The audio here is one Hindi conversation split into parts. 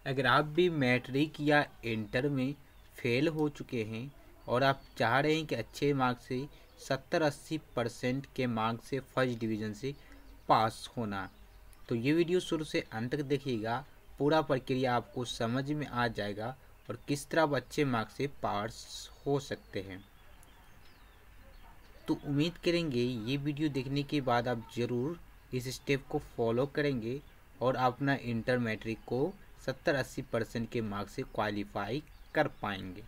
अगर आप भी मैट्रिक या इंटर में फेल हो चुके हैं और आप चाह रहे हैं कि अच्छे मार्क्स से 70-80% के मार्क्स से फर्स्ट डिवीज़न से पास होना, तो ये वीडियो शुरू से अंत तक देखिएगा। पूरा प्रक्रिया आपको समझ में आ जाएगा और किस तरह आप अच्छे मार्क्स से पास हो सकते हैं। तो उम्मीद करेंगे ये वीडियो देखने के बाद आप ज़रूर इस स्टेप को फॉलो करेंगे और अपना इंटर मैट्रिक को 70-80% के मार्क्स से क्वालिफाई कर पाएंगे।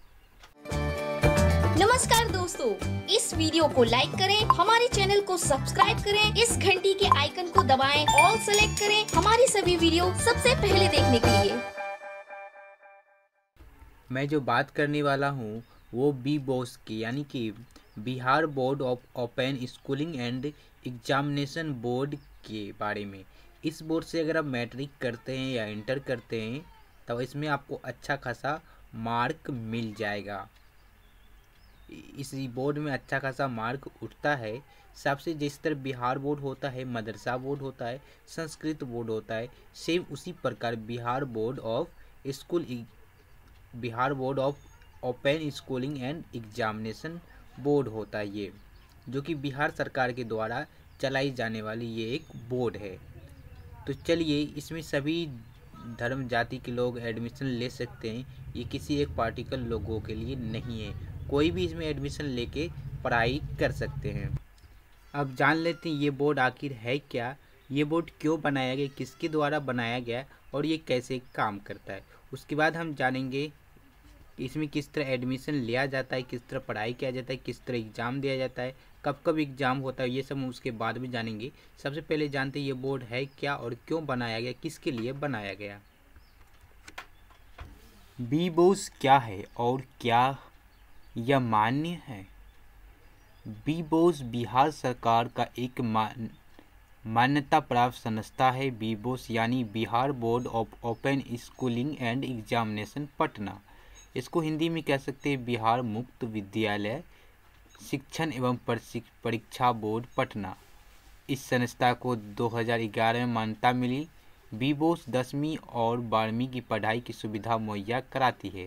नमस्कार दोस्तों, इस वीडियो को लाइक करें, हमारे चैनल को सब्सक्राइब करें, इस घंटी के आइकन को दबाएं, ऑल सेलेक्ट करें हमारी सभी वीडियो सबसे पहले देखने के लिए। मैं जो बात करने वाला हूँ वो बी बोस की यानी कि Bihar board of open schooling and examination board के बारे में। इस बोर्ड से अगर आप मैट्रिक करते हैं या इंटर करते हैं तो इसमें आपको अच्छा खासा मार्क मिल जाएगा। इस बोर्ड में अच्छा खासा मार्क उठता है। सबसे जिस तरह बिहार बोर्ड होता है, मदरसा बोर्ड होता है, संस्कृत बोर्ड होता है, सेम उसी प्रकार Bihar board of open schooling and examination board होता है ये, जो कि बिहार सरकार के द्वारा चलाई जाने वाली ये एक बोर्ड है। तो चलिए, इसमें सभी धर्म जाति के लोग एडमिशन ले सकते हैं, ये किसी एक पार्टिकुलर लोगों के लिए नहीं है। कोई भी इसमें एडमिशन लेके पढ़ाई कर सकते हैं। अब जान लेते हैं ये बोर्ड आखिर है क्या, ये बोर्ड क्यों बनाया गया, किसके द्वारा बनाया गया और ये कैसे काम करता है। उसके बाद हम जानेंगे इसमें किस तरह एडमिशन लिया जाता है, किस तरह पढ़ाई किया जाता है, किस तरह एग्ज़ाम दिया जाता है, कब कब एग्ज़ाम होता है, ये सब हम उसके बाद में जानेंगे। सबसे पहले जानते हैं ये बोर्ड है क्या और क्यों बनाया गया, किसके लिए बनाया गया। बी बोस क्या है और क्या यह मान्य है। बी बोस बिहार सरकार का एक मान्यता प्राप्त संस्था है। बी बोस यानी Bihar board of open schooling and examination Patna. इसको हिंदी में कह सकते हैं बिहार मुक्त विद्यालय शिक्षण एवं परीक्षा बोर्ड पटना। इस संस्था को 2011 में मान्यता मिली। बी बोस 10वीं और 12वीं की पढ़ाई की सुविधा मुहैया कराती है।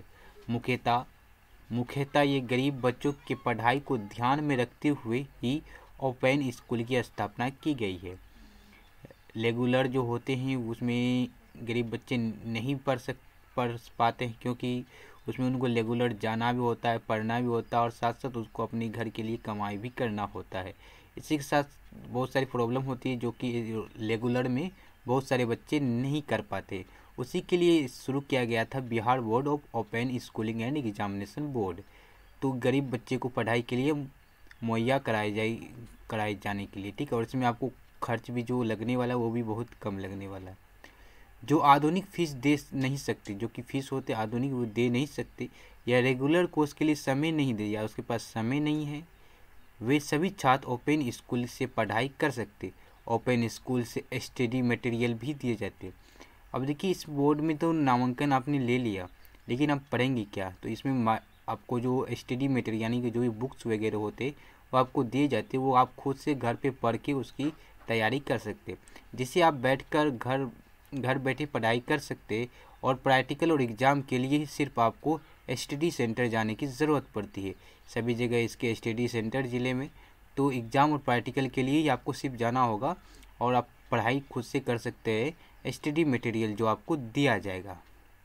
मुख्यतः ये गरीब बच्चों की पढ़ाई को ध्यान में रखते हुए ही ओपन स्कूल की स्थापना की गई है। रेगुलर जो होते हैं उसमें गरीब बच्चे नहीं पढ़ पाते हैं, क्योंकि उसमें उनको रेगुलर जाना भी होता है, पढ़ना भी होता है और साथ साथ उसको अपने घर के लिए कमाई भी करना होता है। इसी के साथ बहुत सारी प्रॉब्लम होती है जो कि रेगुलर में बहुत सारे बच्चे नहीं कर पाते। उसी के लिए शुरू किया गया था Bihar board of open schooling and examination board. तो गरीब बच्चे को पढ़ाई के लिए मुहैया कराए जाने के लिए, ठीक है। और इसमें आपको खर्च भी जो लगने वाला है वो भी बहुत कम लगने वाला है। जो आधुनिक फीस दे नहीं सकते, जो कि फीस होते आधुनिक वो दे नहीं सकते, या रेगुलर कोर्स के लिए समय नहीं दे या उसके पास समय नहीं है, वे सभी छात्र ओपन स्कूल से पढ़ाई कर सकते। ओपन स्कूल से स्टडी मटेरियल भी दिए जाते। अब देखिए, इस बोर्ड में तो नामांकन आपने ले लिया, लेकिन आप पढ़ेंगे क्या। तो इसमें आपको जो स्टडी मटेरियल यानी कि जो भी बुक्स वगैरह होते वो आपको दिए जाते, वो आप खुद से घर पे पढ़ के उसकी तैयारी कर सकते, जिससे आप बैठकर घर बैठे पढ़ाई कर सकते। और प्रैक्टिकल और एग्ज़ाम के लिए सिर्फ आपको स्टडी सेंटर जाने की ज़रूरत पड़ती है। सभी जगह इसके स्टडी सेंटर ज़िले में, तो एग्ज़ाम और प्रैक्टिकल के लिए ही आपको सिर्फ जाना होगा और आप पढ़ाई खुद से कर सकते हैं। स्टडी मटेरियल जो आपको दिया जाएगा।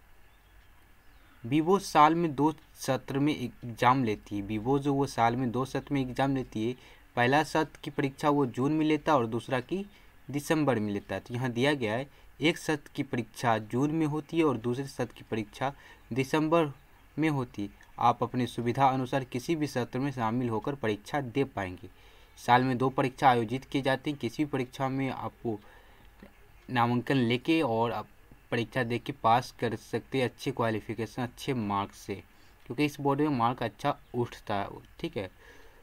बीबोस साल में 2 सत्र में एग्ज़ाम लेती है। बीबोस जो वो साल में 2 सत्र में एग्ज़ाम लेती है। पहला सत्र की परीक्षा वो जून में लेता है और दूसरा की दिसंबर में लेता है। तो यहाँ दिया गया है, एक सत्र की परीक्षा जून में होती है और दूसरे सत्र की परीक्षा दिसंबर में होती है। आप अपनी सुविधा अनुसार किसी भी सत्र में शामिल होकर परीक्षा दे पाएंगे। साल में 2 परीक्षा आयोजित किए जाते हैं। किसी भी परीक्षा में आपको नामांकन लेके और आप परीक्षा दे के पास कर सकते हैं, अच्छे क्वालिफिकेशन अच्छे मार्क्स से, क्योंकि इस बोर्ड में मार्क अच्छा उठता है, ठीक है।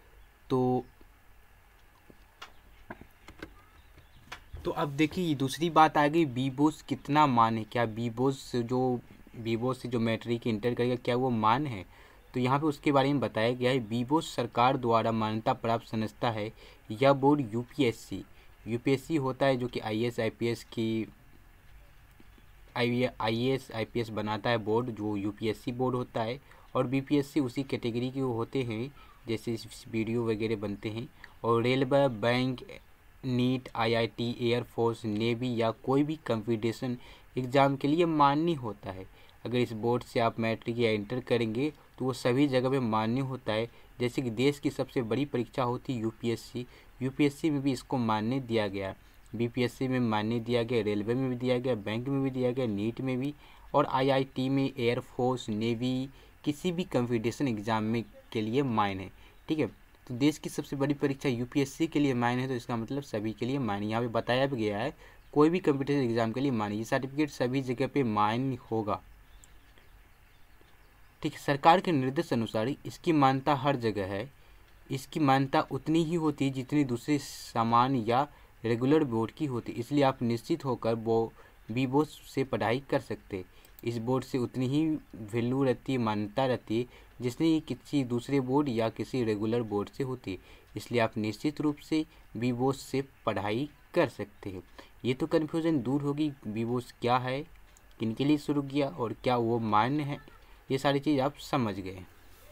तो अब देखिए, दूसरी बात आ गई, बी बोस कितना मान है, क्या बी बोस से जो मैट्रिक इंटर करेगा क्या वो मान है। तो यहाँ पे उसके बारे में बताया गया है। बी बोस सरकार द्वारा मान्यता प्राप्त संस्था है। यह बोर्ड यूपीएससी होता है, जो कि आईएएस आईपीएस की IAS IPS बनाता है बोर्ड, जो UPSC बोर्ड होता है, और BPSC उसी कैटेगरी के होते हैं जैसे वीडियो वगैरह बनते हैं। और railway, bank, NEET, IIT, air force, navy या कोई भी कंपटीशन एग्ज़ाम के लिए मान्य होता है। अगर इस बोर्ड से आप मैट्रिक या इंटर करेंगे तो वो सभी जगह पे मान्य होता है। जैसे कि देश की सबसे बड़ी परीक्षा होती है UPSC में भी इसको मान्य दिया गया, BPSC में मान्य दिया गया, रेलवे में भी दिया गया, बैंक में भी दिया गया, नीट में भी, और IIT में, एयरफोर्स, नेवी, किसी भी कंपटीशन एग्ज़ाम में के लिए मान्य है। ठीक है, तो देश की सबसे बड़ी परीक्षा UPSC के लिए मान्य है, तो इसका मतलब सभी के लिए मान्य। यहाँ पे बताया भी गया है कोई भी कंपटीशन एग्ज़ाम के लिए मान्य, ये सर्टिफिकेट सभी जगह पे मान्य होगा। ठीक है, सरकार के निर्देश अनुसार इसकी मान्यता हर जगह है। इसकी मान्यता उतनी ही होती है जितनी दूसरे समान या रेगुलर बोर्ड की होती है, इसलिए आप निश्चित होकर बोर्ड से पढ़ाई कर सकते। इस बोर्ड से उतनी ही वैल्यू रहती है, मान्यता रहती है, जितनी किसी दूसरे बोर्ड या किसी रेगुलर बोर्ड से होती है, इसलिए आप निश्चित रूप से बोर्ड से पढ़ाई कर सकते हैं। ये तो कन्फ्यूज़न दूर होगी, बोर्ड क्या है, किनके लिए शुरू किया और क्या वो मान्य है, ये सारी चीज़ आप समझ गए।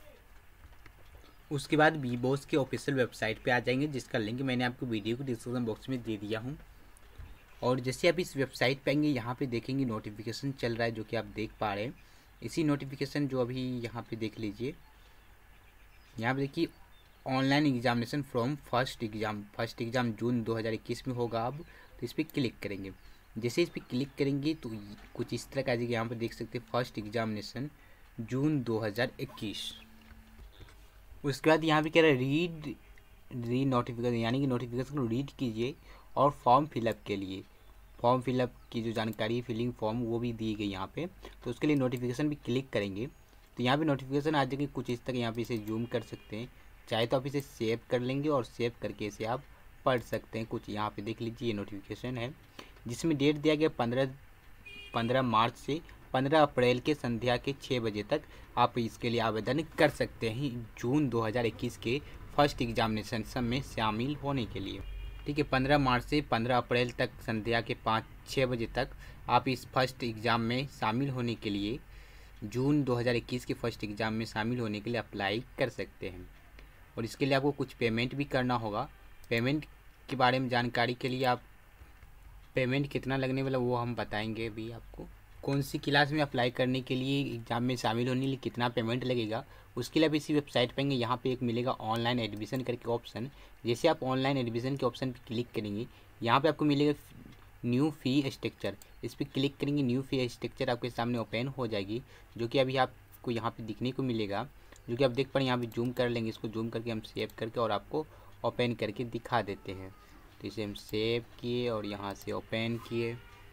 उसके बाद बोर्ड के ऑफिशियल वेबसाइट पे आ जाएंगे, जिसका लिंक मैंने आपको वीडियो के डिस्क्रिप्शन बॉक्स में दे दिया हूँ। और जैसे आप इस वेबसाइट पे आएंगे, यहाँ पे देखेंगे नोटिफिकेशन चल रहा है, जो कि आप देख पा रहे हैं। इसी नोटिफिकेशन जो अभी यहाँ पे देख लीजिए, यहाँ पे देखिए online examination from first exam June 2021 में होगा। अब तो इस पर क्लिक करेंगे। जैसे इस पर क्लिक करेंगे तो कुछ इस तरह का आ जाएगा। यहाँ पर देख सकते हैं फर्स्ट एग्जामिनेशन जून 2021। उसके बाद यहाँ पे कह रहा है रीड नोटिफिकेशन, यानी कि नोटिफिकेशन को रीड कीजिए और फॉर्म फिलअप के लिए फॉर्म फिलअप की जो जानकारी फिलिंग फॉर्म वो भी दी गई यहाँ पे। तो उसके लिए नोटिफिकेशन भी क्लिक करेंगे तो यहाँ पे नोटिफिकेशन आ जाएगी कुछ इस तरह। यहाँ पे इसे जूम कर सकते हैं, चाहे तो आप इसे सेव कर लेंगे और सेव करके इसे आप पढ़ सकते हैं। कुछ यहाँ पे देख लीजिए, ये नोटिफिकेशन है जिसमें डेट दिया गया 15 मार्च से 15 अप्रैल के संध्या के 6 बजे तक आप इसके लिए आवेदन कर सकते हैं जून 2021 के फर्स्ट एग्जामिनेशन में शामिल होने के लिए। ठीक है, 15 मार्च से 15 अप्रैल तक संध्या के 5-6 बजे तक आप इस फर्स्ट एग्ज़ाम में शामिल होने के लिए, जून 2021 के फर्स्ट एग्ज़ाम में शामिल होने के लिए अप्लाई कर सकते हैं। और इसके लिए आपको कुछ पेमेंट भी करना होगा। पेमेंट के बारे में जानकारी के लिए आप पेमेंट कितना लगने वाला वो हम बताएंगे अभी आपको। कौन सी क्लास में अप्लाई करने के लिए, एग्ज़ाम में शामिल होने के लिए कितना पेमेंट लगेगा, उसके लिए आप इसी वेबसाइट पर आएंगे। यहाँ पे एक मिलेगा ऑनलाइन एडमिशन करके ऑप्शन। जैसे आप ऑनलाइन एडमिशन के ऑप्शन पे क्लिक करेंगे, यहाँ पे आपको मिलेगा न्यू फ़ी स्ट्रक्चर। इस पर क्लिक करेंगे, न्यू फ़ी स्ट्रक्चर आपके सामने ओपन हो जाएगी, जो कि अभी आपको यहाँ पे दिखने को मिलेगा, जो कि आप देख पा रहे हैं। यहाँ पे जूम कर लेंगे, इसको जूम करके हम सेव करके और आपको ओपन करके दिखा देते हैं। तो इसे हम सेव किए और यहाँ से ओपन किए।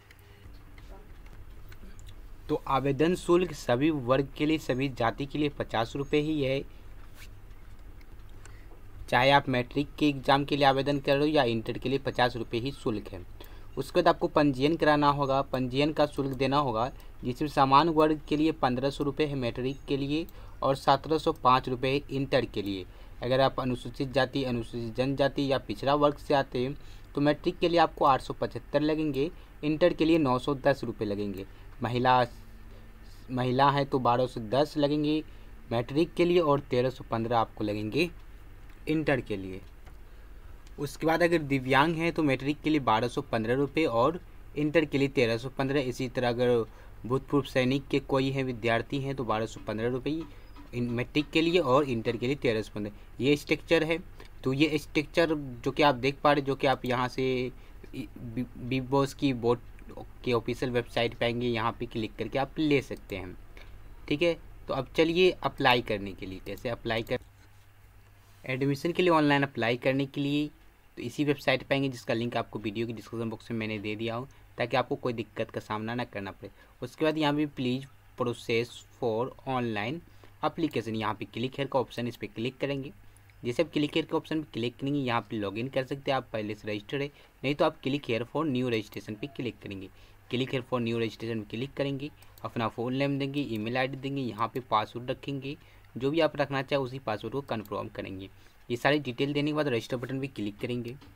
तो आवेदन शुल्क सभी वर्ग के लिए, सभी जाति के लिए 50 रुपये ही है, चाहे आप मैट्रिक के एग्ज़ाम के लिए आवेदन कर रहे हो या इंटर के लिए 50 रुपये ही शुल्क है। उसके बाद आपको पंजीयन कराना होगा, पंजीयन का शुल्क देना होगा, जिसमें सामान्य वर्ग के लिए 1500 रुपये है मैट्रिक के लिए और 1705 रुपये है इंटर के लिए। अगर आप अनुसूचित जाति, अनुसूचित जनजाति या पिछड़ा वर्ग से आते हैं तो मैट्रिक के लिए आपको 875 लगेंगे, इंटर के लिए 910 रुपये लगेंगे। महिला है तो 1210 लगेंगे मैट्रिक के लिए और 1315 आपको लगेंगे इंटर के लिए। उसके बाद अगर दिव्यांग हैं तो मैट्रिक के लिए 1215 रुपये और इंटर के लिए 1315। इसी तरह अगर भूतपूर्व सैनिक के कोई हैं विद्यार्थी हैं तो 1215 रुपये मैट्रिक के लिए और इंटर के लिए 1315। ये स्ट्रक्चर है। तो ये स्ट्रक्चर जो कि आप देख पा रहे, जो कि आप यहाँ से बिग बॉस की बोर्ड के ऑफिशियल वेबसाइट पे आएंगे, यहाँ पे क्लिक करके आप ले सकते हैं। ठीक है, तो अब चलिए अप्लाई करने के लिए कैसे अप्लाई कर। एडमिशन के लिए ऑनलाइन अप्लाई करने के लिए तो इसी वेबसाइट पे आएंगे, जिसका लिंक आपको वीडियो के डिस्क्रिप्शन बॉक्स में मैंने दे दिया हूँ, ताकि आपको कोई दिक्कत का सामना ना करना पड़े। उसके बाद यहाँ पे please process for online application, यहाँ पे क्लिक हेयर का ऑप्शन, इस पर क्लिक करेंगे। जैसे आप क्लिक हेयर के ऑप्शन पर क्लिक करेंगे, यहाँ पे लॉगिन कर सकते हैं, आप पहले से रजिस्टर्ड है, नहीं तो आप click here for new registration पे क्लिक करेंगे। Click here for new registration पे क्लिक करेंगे, अपना फ़ोन नेम देंगे, ईमेल आईडी देंगे, यहाँ पे पासवर्ड रखेंगे, जो भी आप रखना चाहे उसी पासवर्ड को कन्फर्म करेंगे। ये सारी डिटेल देने के बाद रजिस्टर बटन पे क्लिक करेंगे।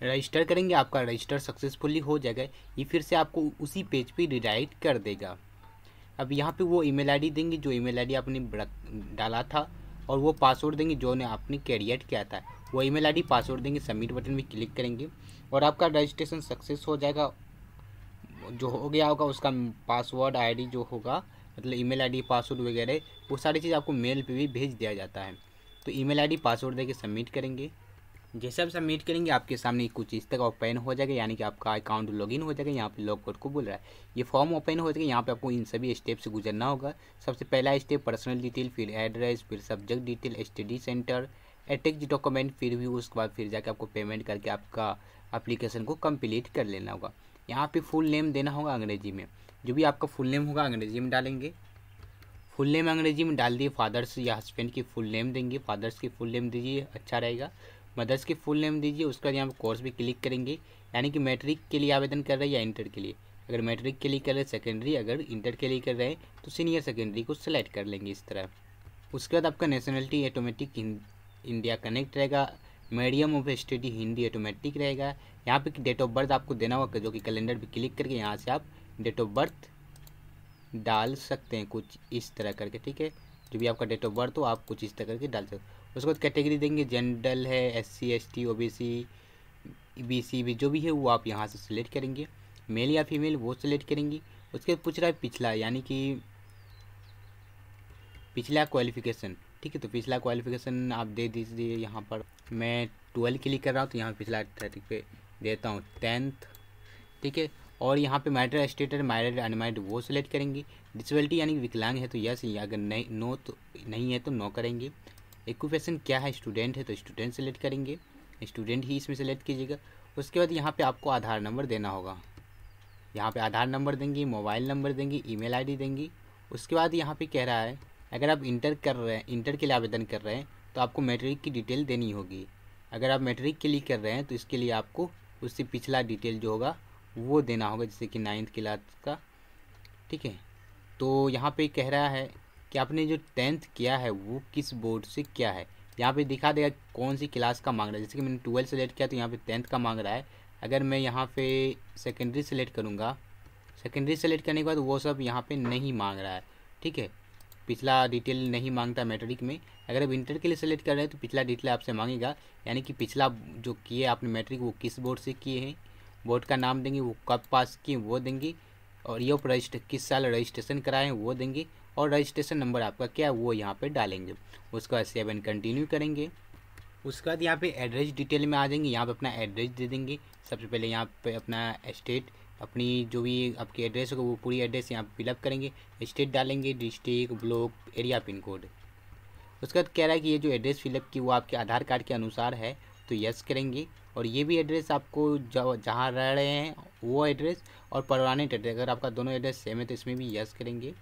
रजिस्टर करेंगे, आपका रजिस्टर सक्सेसफुली हो जाएगा। ये फिर से आपको उसी पेज पे रिडायरेक्ट कर देगा। अब यहाँ पे वो ईमेल आईडी देंगे जो ईमेल आईडी आपने डाला था, और वो पासवर्ड देंगे जो ने आपने क्रिएट किया था। वो ईमेल आईडी पासवर्ड देंगे, सबमिट बटन में क्लिक करेंगे और आपका रजिस्ट्रेशन सक्सेस हो जाएगा। जो हो गया होगा उसका पासवर्ड आईडी जो होगा, मतलब ईमेल आईडी पासवर्ड वगैरह, वो सारी चीज़ आपको मेल पे भी भेज दिया जाता है। तो ईमेल आईडी पासवर्ड देके सबमिट करेंगे। जैसे आप सबमिट करेंगे आपके सामने कुछ इस तरह ओपन हो जाएगा, यानी कि आपका अकाउंट लॉगिन हो जाएगा। यहाँ पे लॉग कोड को बोल रहा है, ये फॉर्म ओपन हो जाएगा। यहाँ पे आपको इन सभी स्टेप से गुजरना होगा। सबसे पहला स्टेप पर्सनल डिटेल, फिर एड्रेस, फिर subject detail, study centre, attach document, फिर भी उसके बाद फिर जाके आपको पेमेंट करके आपका एप्लीकेशन को कंप्लीट कर लेना होगा। यहाँ पे फुल नेम देना होगा अंग्रेजी में, जो भी आपका फुल नेम होगा अंग्रेजी में डालेंगे। फुल नेम अंग्रेजी में डाल दिए, फादर्स या हस्बैंड की फुल नेम देंगे, फादर्स की फुल नेम दीजिए, अच्छा रहेगा। मदर्स की फुल नेम दीजिए। उसके बाद यहाँ पर कोर्स भी क्लिक करेंगे, यानी कि मैट्रिक के लिए आवेदन कर रहे हैं या इंटर के लिए। अगर मैट्रिक के लिए कर रहे हैं सेकेंडरी, अगर इंटर के लिए कर रहे हैं तो सीनियर सेकेंडरी को सिलेक्ट कर लेंगे इस तरह। उसके बाद आपका नेशनलिटी ऑटोमेटिक इंडिया कनेक्ट रहेगा। Medium of study Hindi automatic रहेगा। यहाँ पे डेट ऑफ बर्थ आपको देना होगा, जो कि कैलेंडर पे क्लिक करके यहाँ से आप डेट ऑफ बर्थ डाल सकते हैं कुछ इस तरह करके, ठीक है। जो भी आपका डेट ऑफ बर्थ हो आप कुछ इस तरह करके डाल सकते हैं। उसके बाद कैटेगरी देंगे, जनरल है, SC ST OBC BC भी जो भी है वो आप यहाँ से सिलेक्ट करेंगे। मेल या फीमेल वो सिलेक्ट करेंगे। उसके बाद पूछ रहा है पिछला, यानी कि पिछला क्वालिफिकेशन, ठीक है। तो पिछला क्वालिफिकेशन आप दे दीजिए। यहाँ पर मैं 12 क्लिक कर रहा हूँ तो यहाँ पिछला 30 पे देता हूँ 10th, ठीक है। और यहाँ पे मैरिड स्टेटस, मैरिड अनमैरिड वो सिलेक्ट करेंगे। डिसेबिलिटी यानी विकलांग है तो यस, अगर नहीं नो तो नहीं है तो नो करेंगे। ऑक्यूपेशन क्या है, स्टूडेंट है तो स्टूडेंट सेलेक्ट करेंगे, स्टूडेंट ही इसमें सेलेक्ट कीजिएगा। उसके बाद यहाँ पे आपको आधार नंबर देना होगा। यहाँ पे आधार नंबर देंगे, मोबाइल नंबर देंगे, ईमेल आईडी देंगी। उसके बाद यहाँ पे कह रहा है अगर आप इंटर कर रहे हैं, इंटर के लिए आवेदन कर रहे हैं तो आपको मैट्रिक की डिटेल देनी होगी। अगर आप मैट्रिक के लिए कर रहे हैं तो इसके लिए आपको उससे पिछला डिटेल जो होगा वो देना होगा, जैसे कि 9th क्लास का, ठीक है। तो यहाँ पे कह रहा है कि आपने जो 10th किया है वो किस बोर्ड से किया है। यहाँ पे दिखा देगा कौन सी क्लास का मांग रहा है। जैसे कि मैंने 12 सेलेक्ट किया तो यहाँ पे 10th का मांग रहा है। अगर मैं यहाँ पे सेकेंडरी सेलेक्ट करूँगा, सेकेंडरी सेलेक्ट करने के बाद वो सब यहाँ पे नहीं मांग रहा है, ठीक है। पिछला डिटेल नहीं मांगता मैट्रिक में। अगर आप इंटर के लिए सेलेक्ट कर रहे हैं तो पिछला डिटेल आपसे मांगेगा, यानी कि पिछला जो किए आपने मैट्रिक वो किस बोर्ड से किए हैं, बोर्ड का नाम देंगे, वो कब पास किए वो देंगे, और ये रजिस्टर किस साल रजिस्ट्रेशन कराएं वो देंगे, और रजिस्ट्रेशन नंबर आपका क्या है वो यहाँ पे डालेंगे। उसके बाद सेव एंड कंटिन्यू करेंगे। उसके बाद यहाँ पे एड्रेस डिटेल में आ जाएंगे। यहाँ पे अपना एड्रेस दे देंगे। सबसे पहले यहाँ पे अपना स्टेट, अपनी जो भी आपकी एड्रेस होगा वो पूरी एड्रेस यहाँ पे फिलअप करेंगे। स्टेट डालेंगे, district, block, area, pin code. उसके बाद कह रहा है कि ये जो एड्रेस फिलअप की वो आपके आधार कार्ड के अनुसार है तो यस करेंगे। और ये भी एड्रेस आपको जहाँ रह रहे हैं वो एड्रेस और पुराने एड्रेस, अगर आपका दोनों एड्रेस सेम है तो इसमें भी यस करेंगे।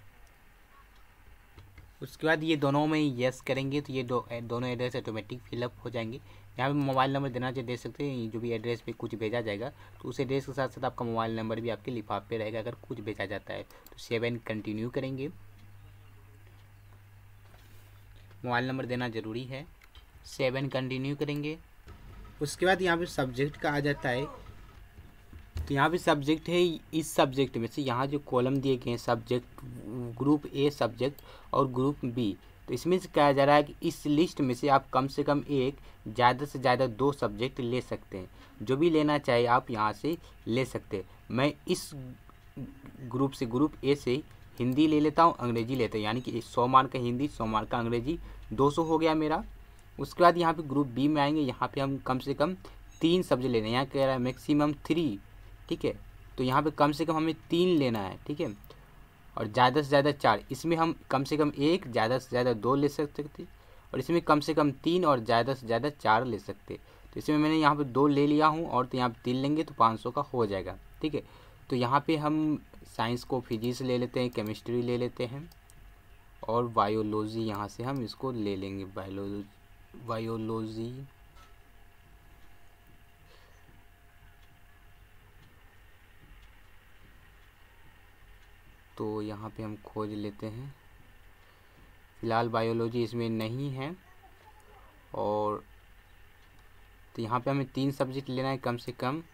उसके बाद ये दोनों में यस करेंगे तो ये दोनों एड्रेस ऑटोमेटिक फिलअप हो जाएंगे। यहाँ पे मोबाइल नंबर देना चाहिए, दे सकते हैं। जो भी एड्रेस पे कुछ भेजा जाएगा तो उस एड्रेस के साथ साथ आपका मोबाइल नंबर भी आपके लिफाफे पे रहेगा अगर कुछ भेजा जाता है। तो सेव एंड कंटिन्यू करेंगे। मोबाइल नंबर देना ज़रूरी है। सेव एंड कंटिन्यू करेंगे। उसके बाद यहाँ पे सब्जेक्ट का आ जाता है। तो यहाँ पे सब्जेक्ट है, इस सब्जेक्ट में से यहाँ जो कॉलम दिए गए हैं सब्जेक्ट, ग्रुप ए सब्जेक्ट और ग्रुप बी, तो इसमें से कहा जा रहा है कि इस लिस्ट में से आप कम से कम एक, ज़्यादा से ज़्यादा 2 सब्जेक्ट ले सकते हैं। जो भी लेना चाहे आप यहाँ से ले सकते हैं। मैं इस ग्रुप से, ग्रुप ए से हिंदी ले लेता हूँ, अंग्रेजी लेता हूँ, यानी कि 100 मार्क का हिंदी, 100 मार्क का अंग्रेजी, 200 हो गया मेरा। उसके बाद यहाँ पे ग्रुप बी में आएंगे। यहाँ पे हम कम से कम 3 सब्जेक्ट लेने हैं। यहाँ कह रहा है मैक्सिमम 3, ठीक है। तो यहाँ पे कम से कम हमें 3 लेना है, ठीक है। और ज़्यादा से ज़्यादा 4, इसमें हम कम से कम 1, ज़्यादा से ज़्यादा 2 ले सकते थे, और इसमें कम से कम 3 और ज़्यादा से ज़्यादा 4 ले सकते। तो इसमें मैंने यहाँ पे 2 ले लिया हूँ, और तो यहाँ पे 3 लेंगे तो 500 का हो जाएगा, ठीक है। तो यहाँ पे हम साइंस को फिजिक्स ले लेते हैं, केमिस्ट्री ले लेते हैं, और बायोलॉजी यहाँ से हम इसको ले लेंगे, बायोलॉजी। तो यहाँ पे हम खोज लेते हैं। फ़िलहाल बायोलॉजी इसमें नहीं है, और तो यहाँ पे हमें 3 सब्जेक्ट लेना है कम से कम।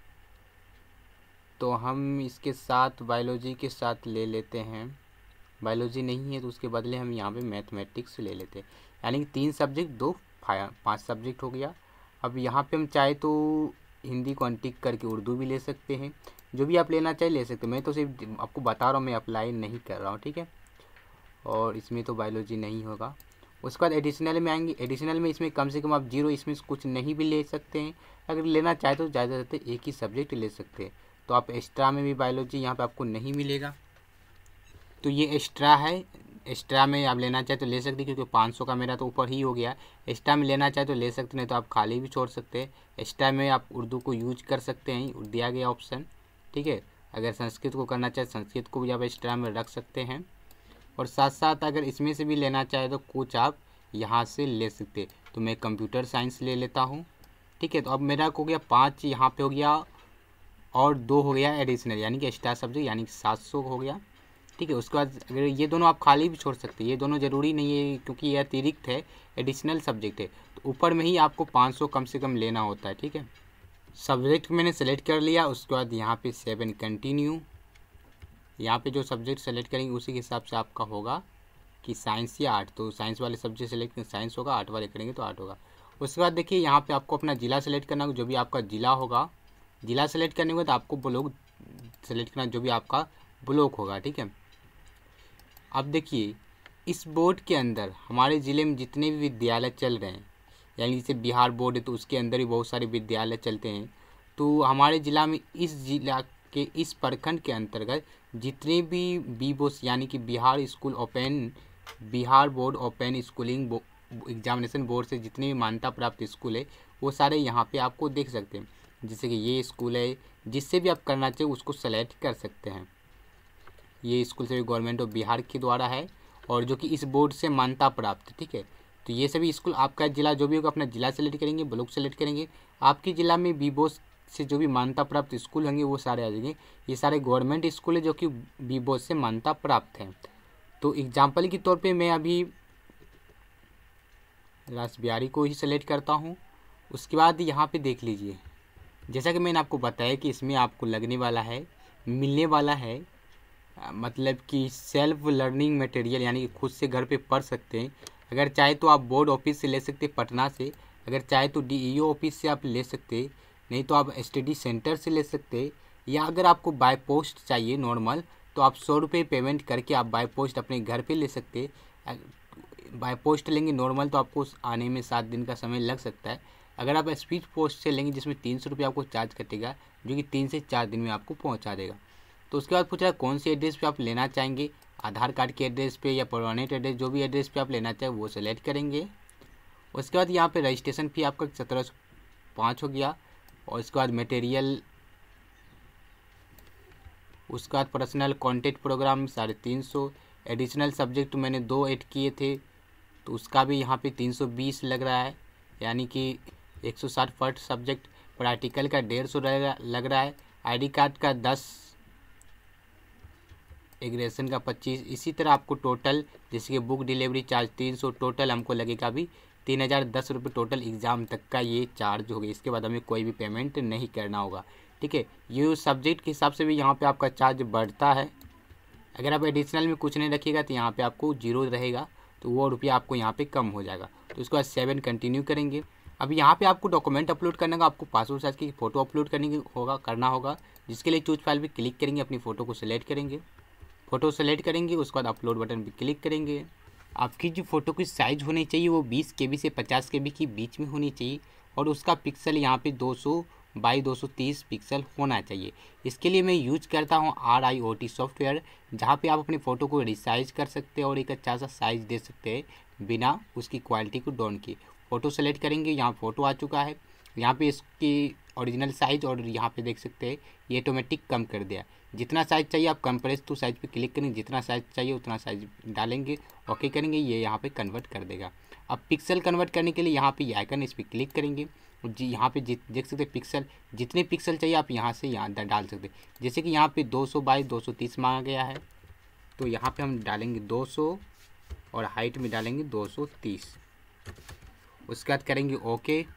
तो हम इसके साथ बायोलॉजी के साथ ले लेते हैं, बायोलॉजी नहीं है तो उसके बदले हम यहाँ पे मैथमेटिक्स ले लेते हैं। यानी कि 3 सब्जेक्ट 5 सब्जेक्ट हो गया। अब यहाँ पे हम चाहे तो हिंदी को अनटिक करके उर्दू भी ले सकते हैं, जो भी आप लेना चाहे ले सकते हैं। मैं तो सिर्फ आपको बता रहा हूँ, मैं अप्लाई नहीं कर रहा हूँ, ठीक है। और इसमें तो बायोलॉजी नहीं होगा। उसके बाद एडिशनल में आएंगे। एडिशनल में इसमें कम से कम आप 0 इसमें कुछ नहीं भी ले सकते हैं। अगर लेना चाहे तो ज़्यादा से एक ही सब्जेक्ट ले सकते हैं। तो आप एक्स्ट्रा में भी बायोलॉजी यहाँ पे आपको नहीं मिलेगा, तो ये एक्स्ट्रा है। एक्स्ट्रा में आप लेना चाहे तो ले सकते हैं, क्योंकि 500 का मेरा तो ऊपर ही हो गया। एक्स्ट्रा में लेना चाहे तो ले सकते, नहीं तो आप खाली भी छोड़ सकते हैं। एक्स्ट्रा में आप उर्दू को यूज कर सकते हैं, दिया गया ऑप्शन, ठीक है। अगर संस्कृत को करना चाहे संस्कृत को भी आप एक्स्ट्रा में रख सकते हैं। और साथ साथ अगर इसमें से भी लेना चाहे तो कुछ आप यहाँ से ले सकते। तो मैं कंप्यूटर साइंस ले लेता हूँ, ठीक है। तो अब मेरा हो गया 5 यहाँ पे हो गया, और 2 हो गया एडिशनल यानी कि एक्स्ट्रा सब्जेक्ट, यानी कि 700 हो गया, ठीक है। उसके बाद अगर ये दोनों आप खाली भी छोड़ सकते हैं, ये दोनों ज़रूरी नहीं है क्योंकि ये अतिरिक्त है, एडिशनल सब्जेक्ट है। तो ऊपर में ही आपको 500 कम से कम लेना होता है, ठीक है। सब्जेक्ट मैंने सेलेक्ट कर लिया। उसके बाद यहाँ पे 7 कंटिन्यू, यहाँ पे जो सब्जेक्ट सेलेक्ट करेंगे उसी के हिसाब से आपका होगा कि साइंस या आर्ट। तो साइंस वाले सब्जेक्ट सेलेक्ट करेंगे साइंस होगा, आर्ट वाले करेंगे तो आर्ट होगा। उसके बाद देखिए यहाँ पे आपको अपना ज़िला सेलेक्ट करना होगा, जो भी आपका ज़िला होगा। ज़िला सेलेक्ट करने के बाद आपको ब्लॉक सेलेक्ट करना, जो भी आपका ब्लॉक होगा, ठीक है। अब देखिए इस बोर्ड के अंदर हमारे ज़िले में जितने भी विद्यालय चल रहे हैं, यानी जैसे बिहार बोर्ड है तो उसके अंदर भी बहुत सारे विद्यालय चलते हैं। तो हमारे ज़िला में इस जिला के इस प्रखंड के अंतर्गत जितने भी बीबोस यानी कि Bihar board open schooling examination board से जितने भी मान्यता प्राप्त स्कूल है वो सारे यहाँ पे आपको देख सकते हैं। जैसे कि ये स्कूल है, जिससे भी आप करना चाहिए उसको सेलेक्ट कर सकते हैं। ये स्कूल सभी गवर्नमेंट ऑफ बिहार के द्वारा है और जो कि इस बोर्ड से मान्यता प्राप्त है, ठीक है। तो ये सभी स्कूल आपका जिला जो भी होगा अपना जिला सेलेक्ट करेंगे, ब्लॉक सेलेक्ट करेंगे। आपके ज़िला में बीबोस से जो भी मान्यता प्राप्त स्कूल होंगे वो सारे आ जाएंगे। ये सारे गवर्नमेंट स्कूल है जो कि बीबोस से मान्यता प्राप्त हैं। तो एग्जाम्पल के तौर पे मैं अभी रासबिहारी को ही सेलेक्ट करता हूँ। उसके बाद यहाँ पे देख लीजिए, जैसा कि मैंने आपको बताया कि इसमें आपको लगने वाला है, मिलने वाला है, मतलब कि सेल्फ लर्निंग मटेरियल, यानी कि खुद से घर पे पढ़ सकते हैं। अगर चाहे तो आप बोर्ड ऑफिस से ले सकते हैं पटना से, अगर चाहे तो डीईओ ऑफिस से आप ले सकते, नहीं तो आप स्टडी सेंटर से ले सकते, या अगर आपको बाय पोस्ट चाहिए नॉर्मल तो आप 100 रुपये पेमेंट करके आप बाय पोस्ट अपने घर पे ले सकते। बाय पोस्ट लेंगे नॉर्मल तो आपको आने में 7 दिन का समय लग सकता है। अगर आप स्पीड पोस्ट से लेंगे जिसमें 300 रुपये आपको चार्ज कटेगा, जो कि 3 से 4 दिन में आपको पहुंचा देगा। तो उसके बाद पूछ रहा है कौन सी एड्रेस पे आप लेना चाहेंगे, आधार कार्ड के एड्रेस पे या परमानेंट एड्रेस, जो भी एड्रेस पे आप लेना चाहें वो सेलेक्ट करेंगे। उसके बाद यहाँ पे रजिस्ट्रेशन फ़ी आपका 1705 हो गया। और उसके बाद मटेरियल, उसके बाद personal contact programme 350। Additional subject मैंने 2 ऐड किए थे तो उसका भी यहाँ पे 320 लग रहा है, यानी कि 160 फर्स्ट सब्जेक्ट। प्रैक्टिकल का 150 लग रहा है। आईडी कार्ड का 10, एग्रेशन का 25। इसी तरह आपको टोटल जैसे कि बुक डिलीवरी चार्ज 300, टोटल हमको लगेगा भी 3010 रुपये टोटल एग्ज़ाम तक का ये चार्ज हो गया। इसके बाद हमें कोई भी पेमेंट नहीं करना होगा, ठीक है। ये सब्जेक्ट के हिसाब से भी यहाँ पे आपका चार्ज बढ़ता है। अगर आप एडिशनल में कुछ नहीं रखिएगा तो यहाँ पे आपको 0 रहेगा, तो वो रुपया आपको यहाँ पे कम हो जाएगा। तो उसके बाद 7 कंटिन्यू करेंगे। अब यहाँ पे आपको डॉक्यूमेंट अपलोड करने का, आपको पासपोर्ट साइज की फ़ोटो अपलोड करना होगा, जिसके लिए चूज फाइल पे क्लिक करेंगे, अपनी फ़ोटो को सिलेक्ट करेंगे, फ़ोटो सेलेक्ट करेंगे। उसके बाद अपलोड बटन पर क्लिक करेंगे। आपकी जो फ़ोटो की साइज़ होनी चाहिए वो 20 KB से 50 KB के बीच में होनी चाहिए, और उसका पिक्सल यहाँ पे 200 बाई 230 पिक्सल होना चाहिए। इसके लिए मैं यूज करता हूँ RIOT सॉफ्टवेयर, जहाँ पे आप अपनी फ़ोटो को रिसाइज कर सकते हैं और एक अच्छा सा साइज़ दे सकते हैं बिना उसकी क्वालिटी को डाउन किए। फ़ोटो सेलेक्ट करेंगे, यहाँ फ़ोटो आ चुका है, यहाँ पे इसकी ओरिजिनल साइज़, और यहाँ पे देख सकते हैं ये ऑटोमेटिक कम कर दिया। जितना साइज़ चाहिए आप कंप्रेस टू साइज़ पे क्लिक करेंगे, जितना साइज़ चाहिए उतना साइज़ डालेंगे, ओके करेंगे, ये यहाँ पे कन्वर्ट कर देगा। अब पिक्सल कन्वर्ट करने के लिए यहाँ पे ये आइकन, इस पर क्लिक करेंगे। जी यहाँ पे देख सकते हैं पिक्सल, जितने पिक्सल चाहिए आप यहाँ से यहाँ डाल सकते हैं। जैसे कि यहाँ पे 200 बाई 230 मांगा गया है, तो यहाँ पे हम डालेंगे 200 और हाइट में डालेंगे 230। उसके बाद करेंगे ओके।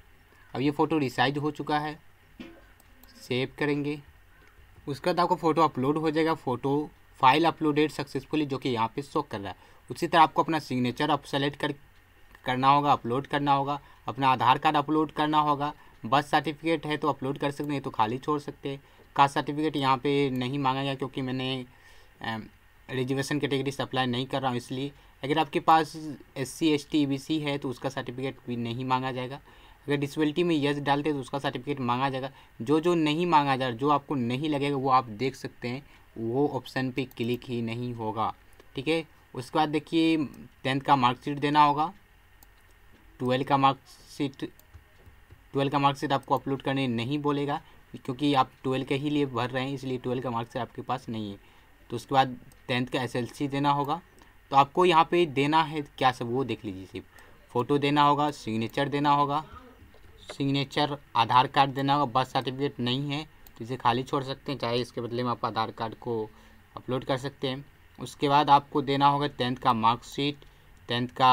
अब ये फ़ोटो रिसाइज हो चुका है, सेव करेंगे। उसके बाद आपका फ़ोटो अपलोड हो जाएगा। फ़ोटो फाइल अपलोडेड सक्सेसफुली, जो कि यहाँ पे शो कर रहा है। उसी तरह आपको अपना सिग्नेचर आप सेलेक्ट करना होगा, अपलोड करना होगा। अपना आधार कार्ड अपलोड करना होगा। बर्थ सर्टिफिकेट है तो अपलोड कर सकते हैं, तो खाली छोड़ सकते हैं। कास्ट सर्टिफिकेट यहाँ पे नहीं मांगा गया क्योंकि मैंने रिजर्वेशन कैटेगरी से अप्लाई नहीं कर रहा हूँ, इसलिए। अगर आपके पास SC ST EBC है तो उसका सर्टिफिकेट भी नहीं मांगा जाएगा। अगर डिसेबिलिटी में यस डालते हैं तो उसका सर्टिफिकेट मांगा जाएगा। जो नहीं मांगा जाए, जो आपको नहीं लगेगा वो आप देख सकते हैं, वो ऑप्शन पे क्लिक ही नहीं होगा, ठीक है। उसके बाद देखिए 10th का मार्कशीट देना होगा। 12 का मार्कशीट आपको अपलोड करने नहीं बोलेगा क्योंकि आप 12 के ही लिए भर रहे हैं, इसलिए 12 का मार्कशीट आपके पास नहीं है। तो उसके बाद 10th का SLC देना होगा। तो आपको यहाँ पे देना है क्या सब, वो देख लीजिए। सिर्फ फ़ोटो देना होगा, सिग्नेचर देना होगा, आधार कार्ड देना होगा। बर्थ सर्टिफिकेट नहीं है तो इसे खाली छोड़ सकते हैं, चाहे इसके बदले में आप आधार कार्ड को अपलोड कर सकते हैं। उसके बाद आपको देना होगा 10th का मार्कशीट, 10th का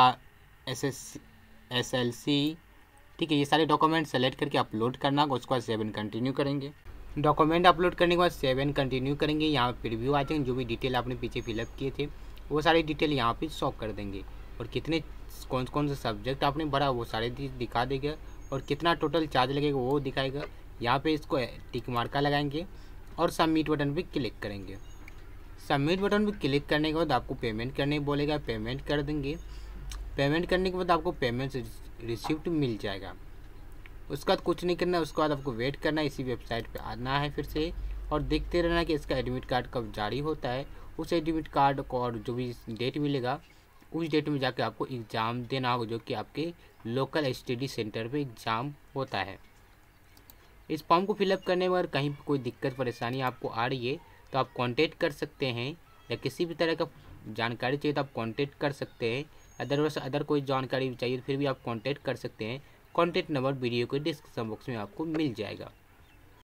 SLC, ठीक है। ये सारे डॉक्यूमेंट सेलेक्ट करके अपलोड करना होगा। उसके बाद 7 कंटिन्यू करेंगे। डॉक्यूमेंट अपलोड करने के बाद 7 कंटिन्यू करेंगे। यहाँ प्रीव्यू आ जाएंगे, जो भी डिटेल आपने पीछे फिलअप किए थे वो सारी डिटेल यहाँ पे शो कर देंगे, और कितने कौन से सब्जेक्ट आपने भरा वो सारे दिखा देगा, और कितना टोटल चार्ज लगेगा वो दिखाएगा। यहाँ पे इसको टिक मार्का लगाएंगे और सबमिट बटन पे क्लिक करेंगे। सबमिट बटन पे क्लिक करने के बाद आपको पेमेंट करने बोलेगा, पेमेंट कर देंगे। पेमेंट करने के बाद आपको पेमेंट रिसिप्ट मिल जाएगा। उसके बाद कुछ नहीं करना, उसके बाद आपको वेट करना है। इसी वेबसाइट पे आना है फिर से, और देखते रहना कि इसका एडमिट कार्ड कब जारी होता है। उस एडमिट कार्ड को और जो भी डेट मिलेगा उस डेट में जाके आपको एग्ज़ाम देना होगा, जो कि आपके लोकल स्टडी सेंटर पे एग्ज़ाम होता है। इस फॉर्म को फिलअप करने में अगर कहीं कोई दिक्कत परेशानी आपको आ रही है तो आप कांटेक्ट कर सकते हैं, या किसी भी तरह का जानकारी चाहिए तो आप कांटेक्ट कर सकते हैं। अदर कोई जानकारी चाहिए फिर भी आप कांटेक्ट कर सकते हैं। कांटेक्ट नंबर वीडियो के डिस्क्रिप्शन बॉक्स में आपको मिल जाएगा।